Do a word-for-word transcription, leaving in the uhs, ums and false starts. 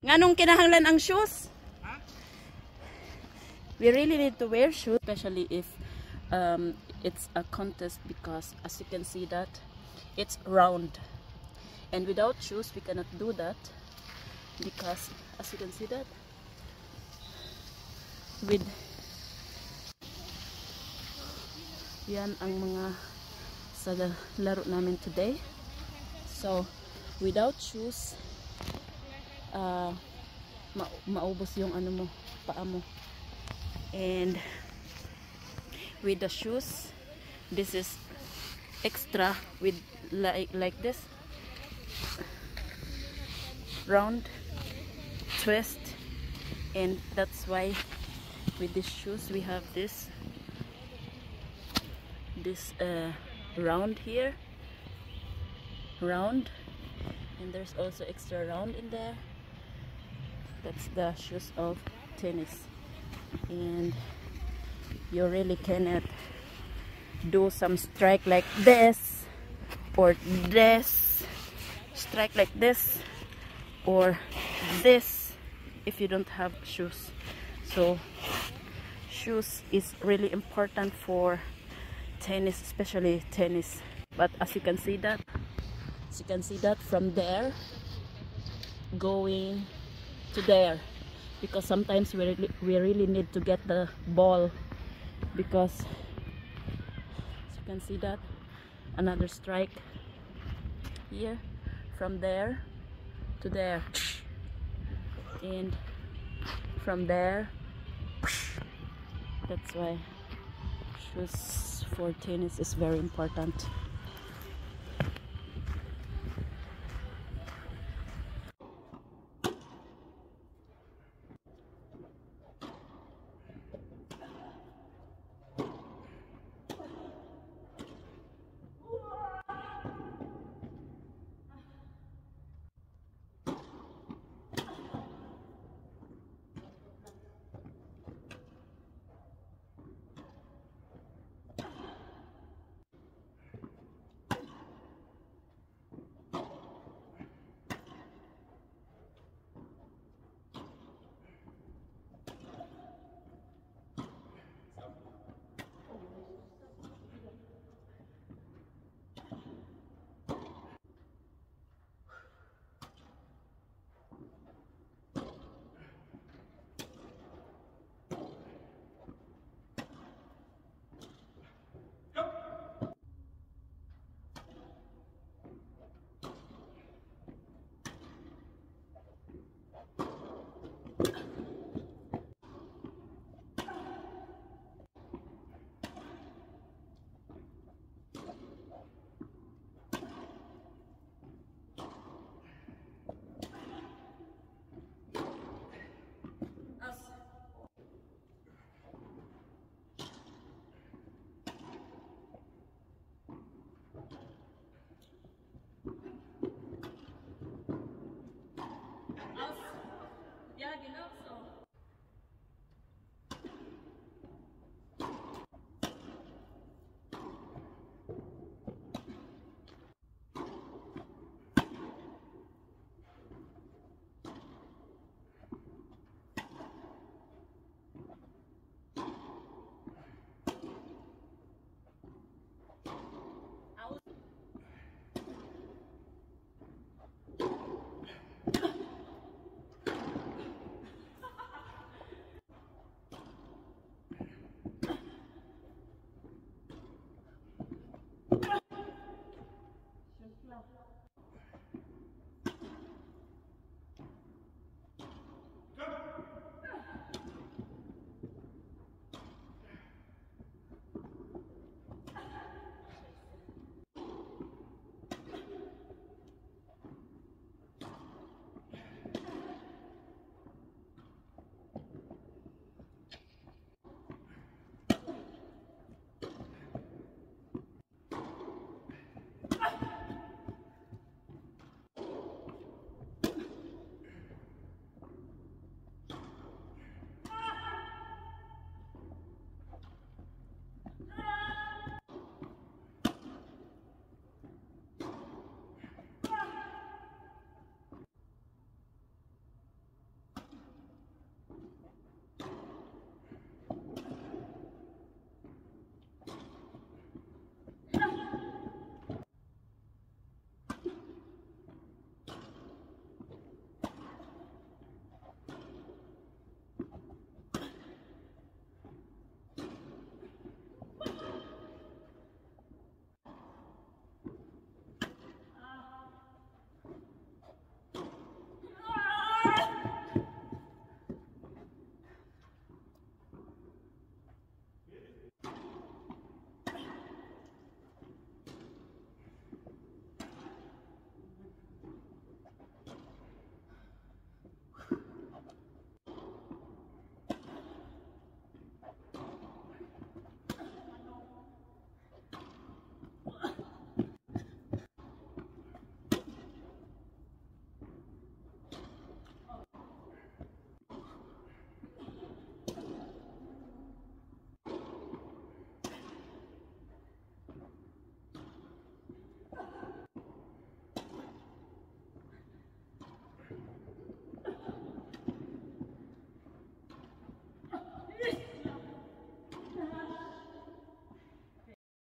Nganong kinahanglan ang shoes? We really need to wear shoes, especially if um, it's a contest, because as you can see that it's round, and without shoes we cannot do that, because as you can see that with yan ang mga sa laro namin today. So without shoes uh, ma maubos yung ano mo, paa mo. And with the shoes, this is extra with like like this round twist, and that's why with these shoes we have this this uh, round here, round, and there's also extra round in there. That's the shoes of tennis, and you really cannot do some strike like this or this, strike like this or this if you don't have shoes. So shoes is really important for tennis, especially tennis. But as you can see that as you can see that from there going to there, because sometimes we really, we really need to get the ball, because as you can see that another strike here from there to there, and from there. That's why shoes for tennis is very important.